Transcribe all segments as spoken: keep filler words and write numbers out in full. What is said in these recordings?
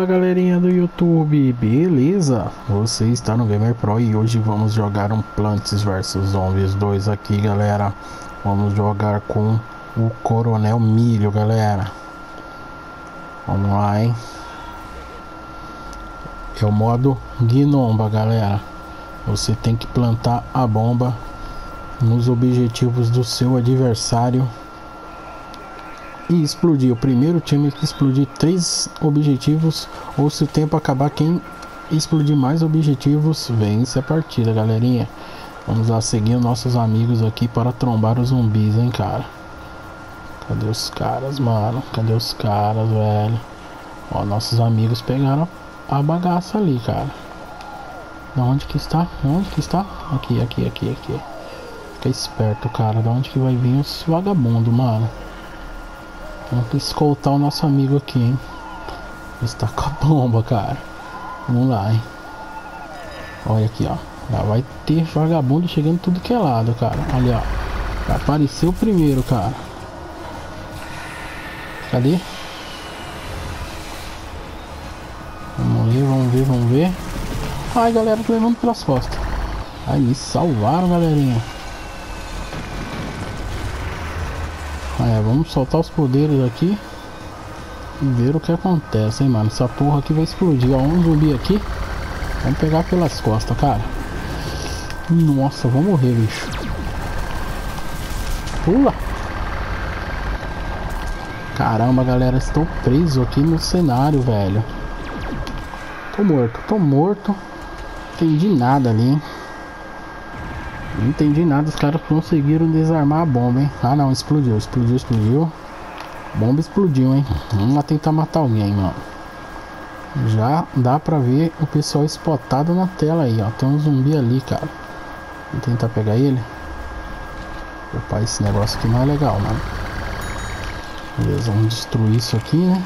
Fala galerinha do YouTube, beleza? Você está no Gamer Pro e hoje vamos jogar um Plants versus Zombies dois aqui, galera. Vamos jogar com o Coronel Milho, galera. Vamos lá, hein? É o modo Gnomba, galera. Você tem que plantar a bomba nos objetivos do seu adversário e explodir. O primeiro time que explodir três objetivos, ou se o tempo acabar, quem explodir mais objetivos vence a partida, galerinha. Vamos lá seguir nossos amigos aqui para trombar os zumbis, hein, cara. Cadê os caras, mano? Cadê os caras, velho? Ó, nossos amigos pegaram a bagaça ali, cara. Da onde que está? Onde que está? Aqui, aqui, aqui, aqui. Fica esperto, cara. Da onde que vai vir os vagabundos, mano? Vamos escoltar o nosso amigo aqui, hein? Está com a bomba, cara. Vamos lá, hein? Olha aqui, ó. Já vai ter vagabundo chegando tudo que é lado, cara. Ali, ó. Já apareceu o primeiro, cara. Cadê? Vamos ver, vamos ver, vamos ver. Ai, galera, tô levando pelas costas. Aí, me salvaram, galerinha. É, vamos soltar os poderes aqui e ver o que acontece, hein, mano. Essa porra aqui vai explodir. Ó, um zumbi aqui. Vamos pegar pelas costas, cara. Nossa, vou morrer, bicho. Pula. Caramba, galera, estou preso aqui no cenário, velho. Tô morto, tô morto. Não entendi nada ali, hein. Não entendi nada, os caras conseguiram desarmar a bomba, hein. Ah não, explodiu, explodiu, explodiu. Bomba explodiu, hein. Vamos lá tentar matar alguém, mano. Já dá pra ver o pessoal spotado na tela aí, ó. Tem um zumbi ali, cara. Vamos tentar pegar ele. Opa, esse negócio aqui não é legal, mano. Beleza, vamos destruir isso aqui, né.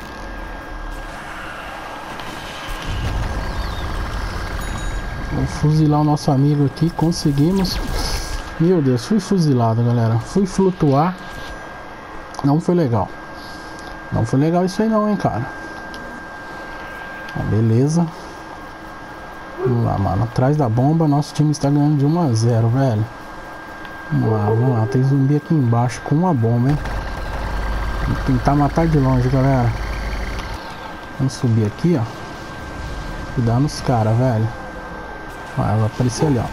Vamos fuzilar o nosso amigo aqui. Conseguimos. Meu Deus, fui fuzilado, galera. Fui flutuar. Não foi legal. Não foi legal isso aí não, hein, cara. Ah, beleza. Vamos lá, mano. Atrás da bomba, nosso time está ganhando de um a zero, velho. Vamos lá, vamos lá. Tem zumbi aqui embaixo com uma bomba, hein. Vamos tentar matar de longe, galera. Vamos subir aqui, ó. Cuidar nos caras, velho. Ah, ela apareceu ali, ó.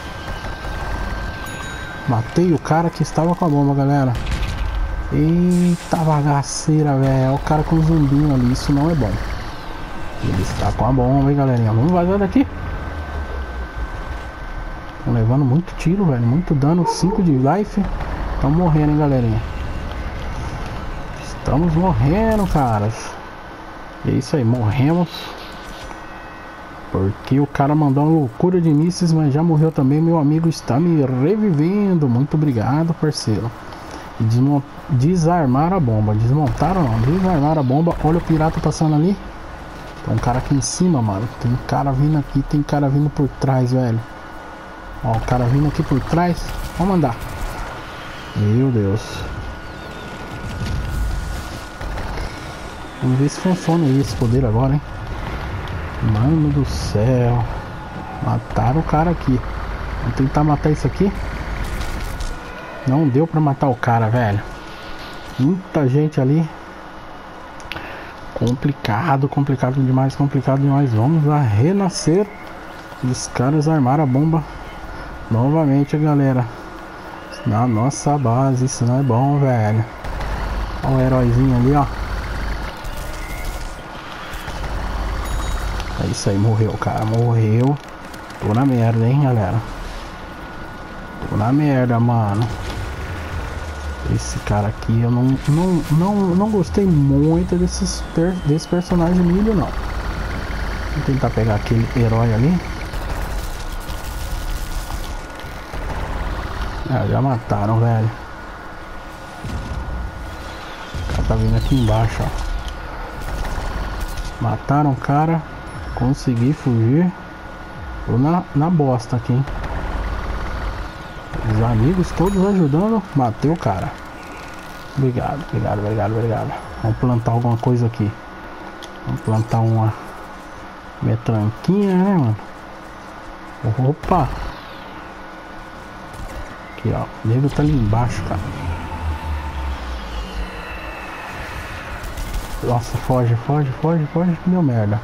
Matei o cara que estava com a bomba, galera. Eita bagaceira, velho. O cara com o zumbinho ali. Isso não é bom. Ele está com a bomba, hein, galerinha. Vamos vazar daqui. Estão levando muito tiro, velho. Muito dano. cinco de life. Estamos morrendo, hein, galerinha. Estamos morrendo, caras. É isso aí, morremos. Porque o cara mandou uma loucura de mísseis, mas já morreu também. Meu amigo está me revivendo. Muito obrigado, parceiro. Desmont... Desarmaram a bomba. Desmontaram não, desarmaram a bomba. Olha o pirata passando ali. Tem um cara aqui em cima, mano. Tem um cara vindo aqui, tem cara vindo por trás, velho. Ó, o cara vindo aqui por trás. Vamos andar. Meu Deus. Vamos ver se funciona esse poder agora, hein. Mano do céu. Mataram o cara aqui. Vamos tentar matar isso aqui. Não deu pra matar o cara, velho. Muita gente ali. Complicado, complicado demais, complicado demais. Vamos lá renascer. Os caras armaram a bomba novamente, galera. Na nossa base. Isso não é bom, velho. Olha o heróizinho ali, ó. É isso aí, morreu, cara, morreu. Tô na merda, hein, galera. Tô na merda, mano. Esse cara aqui, eu não, não, não, não gostei muito desses per, desse personagem milho, não. Vou tentar pegar aquele herói ali. Ah, já mataram, velho. O cara tá vindo aqui embaixo, ó. Mataram o cara. Consegui fugir. Tô na, na bosta aqui, hein. Os amigos todos ajudando. Matei o cara. Obrigado, obrigado, obrigado, obrigado. Vamos plantar alguma coisa aqui. Vamos plantar uma metranquinha, né, mano? Opa! Aqui, ó. O nego tá ali embaixo, cara. Nossa, foge, foge, foge, foge, que deu merda.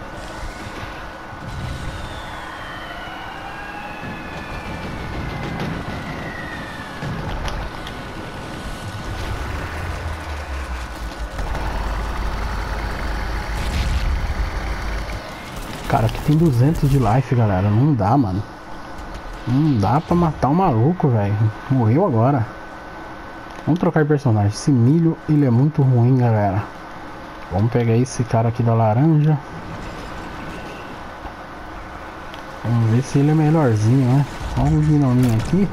Cara, aqui tem duzentos de life, galera. Não dá, mano. Não dá pra matar o maluco, velho. Morreu agora. Vamos trocar de personagem. Esse milho, ele é muito ruim, galera. Vamos pegar esse cara aqui da laranja. Vamos ver se ele é melhorzinho, né? Vamos um gnominho aqui.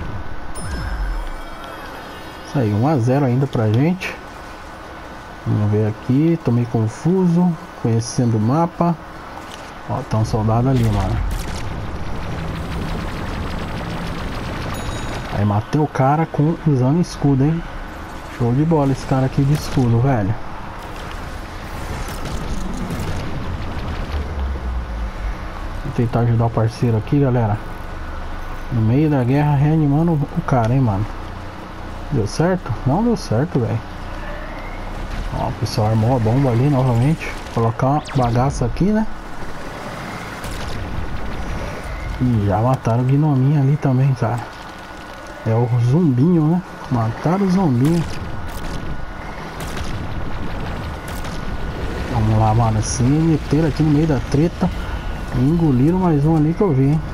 Isso aí, um a zero ainda pra gente. Vamos ver aqui. Tô meio confuso. Conhecendo o mapa. Ó, tá um soldado ali, mano. Aí matei o cara com usando escudo, hein? Show de bola esse cara aqui de escudo, velho. Vou tentar ajudar o parceiro aqui, galera. No meio da guerra, reanimando o cara, hein, mano. Deu certo? Não deu certo, velho. Ó, o pessoal armou a bomba ali novamente. Vou colocar uma bagaça aqui, né? E já mataram o gnominho ali também, cara. É o zumbinho, né? Mataram o zumbinho. Vamos lá, mano. Se meteram aqui no meio da treta. E engoliram mais um ali que eu vi, hein?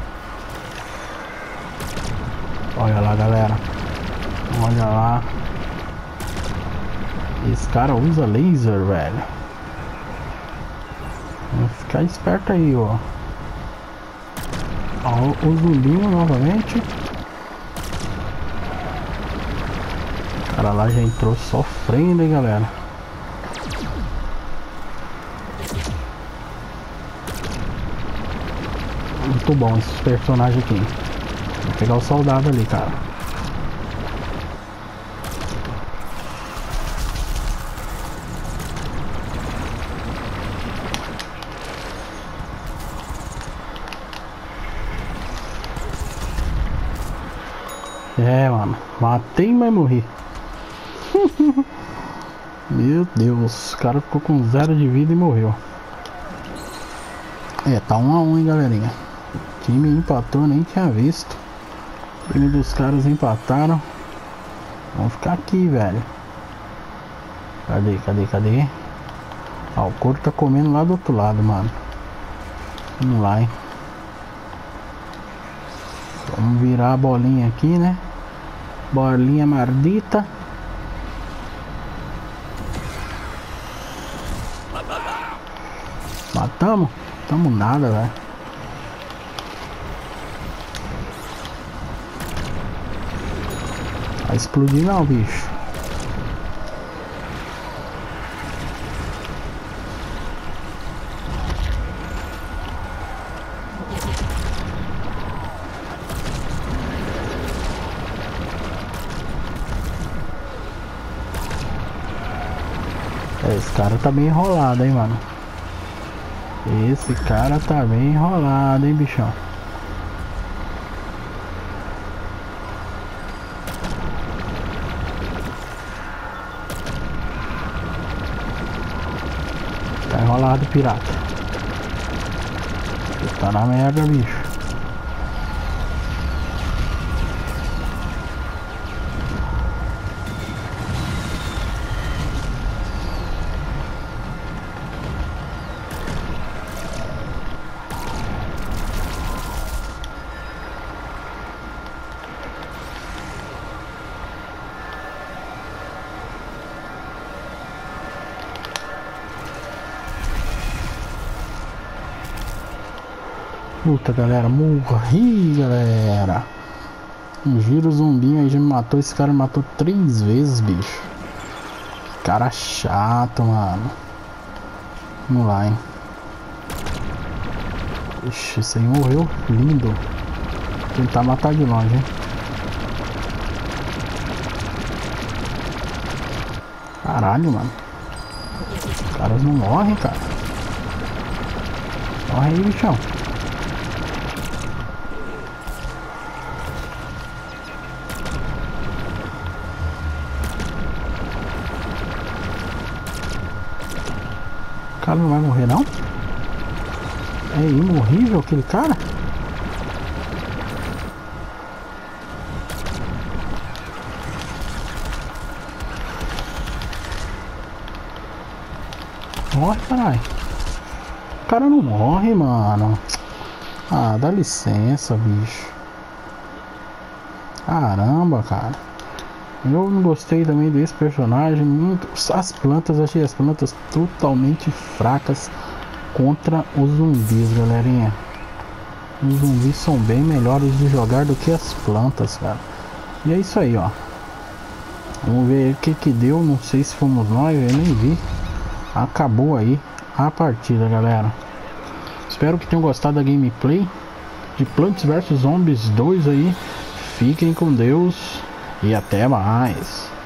Olha lá, galera. Olha lá. Esse cara usa laser, velho. Vamos ficar esperto aí, ó. Ó, o zumbinho novamente. O cara lá já entrou sofrendo, hein, galera. Muito bom esses personagens aqui. Vou pegar o soldado ali, cara. É, mano. Matei, mas morri. Meu Deus. O cara ficou com zero de vida e morreu. É, tá um a um, hein, galerinha. O time empatou, nem tinha visto. O time dos caras empataram. Vamos ficar aqui, velho. Cadê, cadê, cadê? Ó, o couro tá comendo lá do outro lado, mano. Vamos lá, hein. Vamos virar a bolinha aqui, né? Bolinha mardita. Matamos? Matamos nada, velho. Vai explodir não, bicho. Esse cara tá bem enrolado, hein, mano. Esse cara tá bem enrolado, hein, bichão. Tá enrolado, pirata. Você tá na merda, bicho. Puta, galera, morri, galera. Um giro zumbinho aí já me matou. Esse cara me matou três vezes, bicho. Cara chato, mano. Vamos lá, hein. Ixi, esse aí morreu lindo. Vou tentar matar de longe, hein. Caralho, mano. caras não morrem, cara. Morre aí, bichão. O cara não vai morrer, não? É imorrível aquele cara? Morre, caralho. O cara não morre, mano. Ah, dá licença, bicho. Caramba, cara. Eu não gostei também desse personagem. Muito... As plantas, achei as plantas totalmente fracas contra os zumbis, galerinha. Os zumbis são bem melhores de jogar do que as plantas, cara. E é isso aí, ó. Vamos ver o que que deu. Não sei se fomos nós, eu nem vi. Acabou aí a partida, galera. Espero que tenham gostado da gameplay de Plants versus. Zombies dois aí. Fiquem com Deus e até mais.